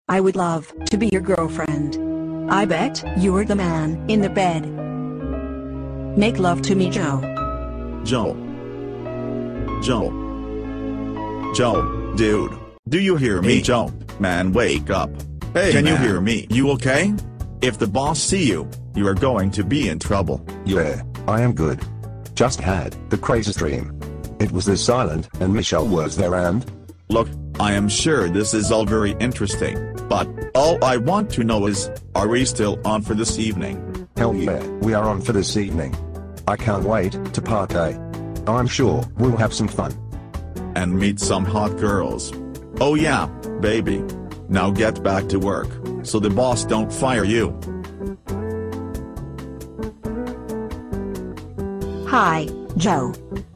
I would love to be your girlfriend. I bet you're the man in the bed. Make love to me, Joe. Joe. Joe. Joe, dude. Do you hear me, Joe? Man, wake up. Hey, can you hear me? You okay? If the boss see you, you are going to be in trouble. Yeah, I am good. Just had the craziest dream. It was this island, and Michele was there and... Look, I am sure this is all very interesting, but all I want to know is, are we still on for this evening? Hell yeah, we are on for this evening. I can't wait to party. I'm sure we'll have some fun. And meet some hot girls. Oh yeah, baby. Now get back to work, so the boss don't fire you. Hi, Joe.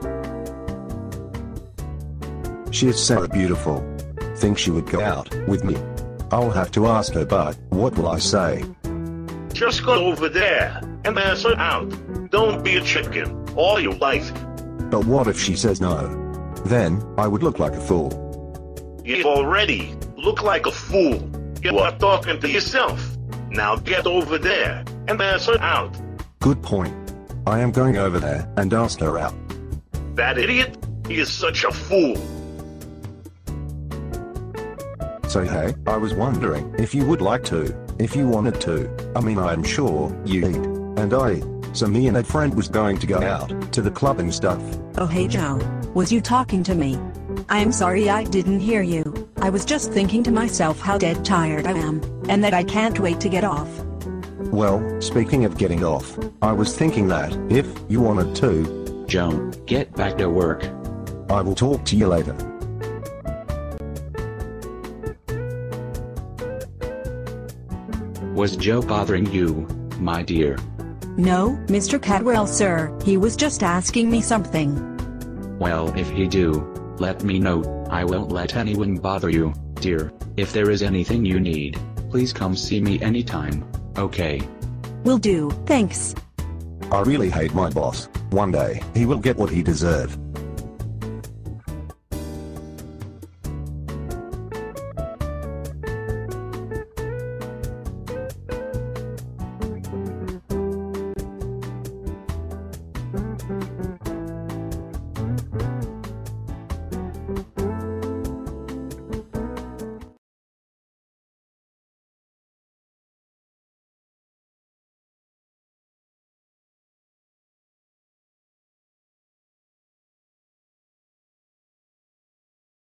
She is so beautiful. Think she would go out with me. I'll have to ask her, but what will I say? Just go over there and ask her out. Don't be a chicken all your life. But what if she says no? Then, I would look like a fool. You already look like a fool. You are talking to yourself. Now get over there and ask her out. Good point. I am going over there and ask her out. That idiot? He is such a fool. So hey, I was wondering if you would like to, if you wanted to. I mean, I am sure you eat, and I eat. So me and a friend was going to go out to the club and stuff. Oh hey Joe, was you talking to me? I'm sorry I didn't hear you. I was just thinking to myself how dead tired I am, and that I can't wait to get off. Well, speaking of getting off, I was thinking that, if you wanted to... Joe, get back to work. I will talk to you later. Was Joe bothering you, my dear? No, Mr. Cadwell sir, he was just asking me something. Well, if he do, let me know. I won't let anyone bother you, dear. If there is anything you need, please come see me anytime, okay? Will do, thanks. I really hate my boss. One day, he will get what he deserves.